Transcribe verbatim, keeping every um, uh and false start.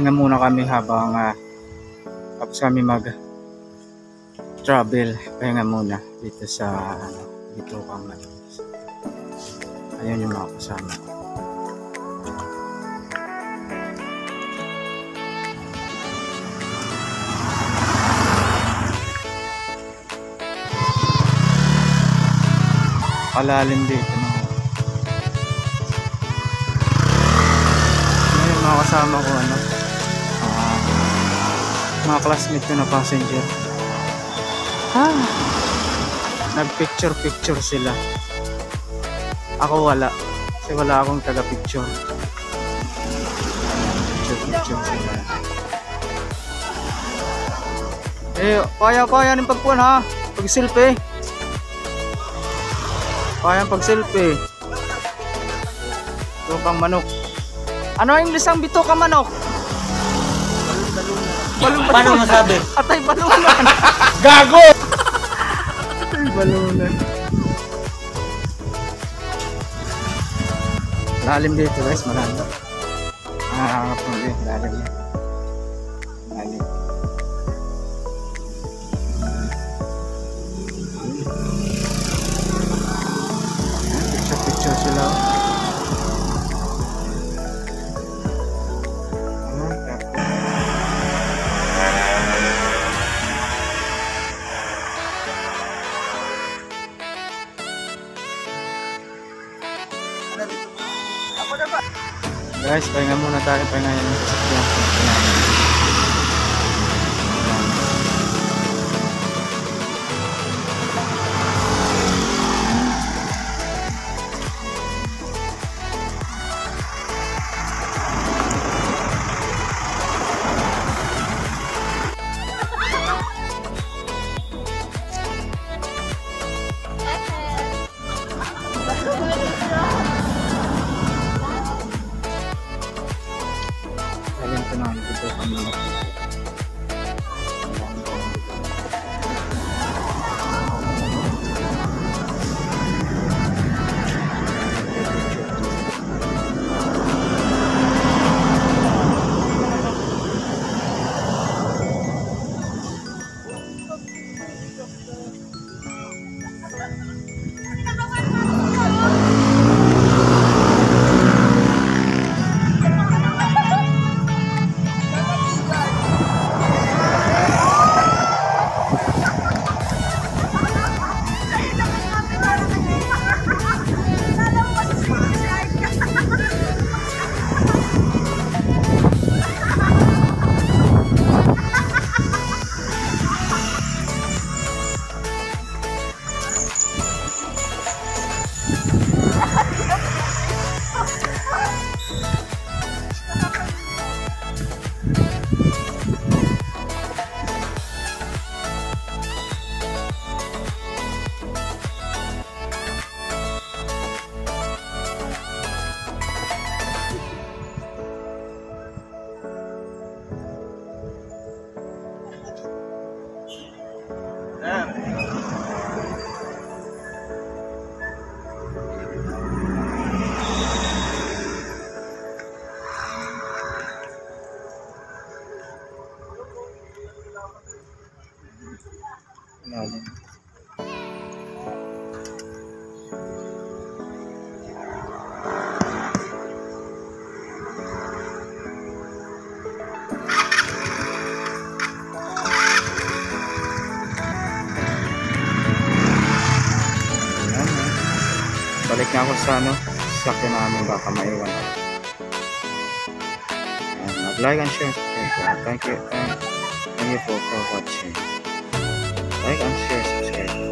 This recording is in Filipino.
pahinga muna kami habang uh, tapos kami mag travel. Pahinga muna dito sa ano, dito kang ayun yung mga kasama. Palalim dito no? Ngayon mga kasama ko ano, uh, mga classmate ko na passenger. Ah, nag picture picture sila. Ako wala kasi wala akong taga picture. Picture picture sila. Eh kaya kaya ng pagpuan ha, pag selfie. Kaya pag selfie. Bito kang manok. Ano ang English ang bito kang manok? Balon balon. Paano masabi? Atay balunan. Gago. Atay balunan. Lalim dito guys, malalim. Ah, pun dito lalim. Lalim. Picture sila. Guys, pahinga muna tayo, pahinga yung sasakyan. Lalim. Balik na ako sa ano, sakyan namin, baka maiwan ako. Mag-like and share. Thank you. Thank you for, for watching. Like and share, subscribe.